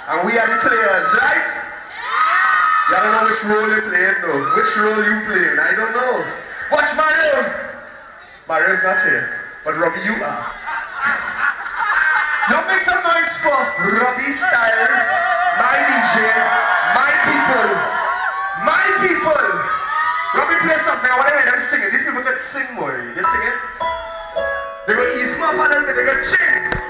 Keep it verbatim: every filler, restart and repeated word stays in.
And we are the players, right? You don't know which role you're playing though. Which role you playing? I don't know. Watch Mario! Mario's not here, but Robbie, you are. You make some noise for Robbie Styles, my D J, my people, my people. Robbie, play something. I want to hear them sing it. These people can sing more. They sing it. They go ease me up a little bit. They go sing.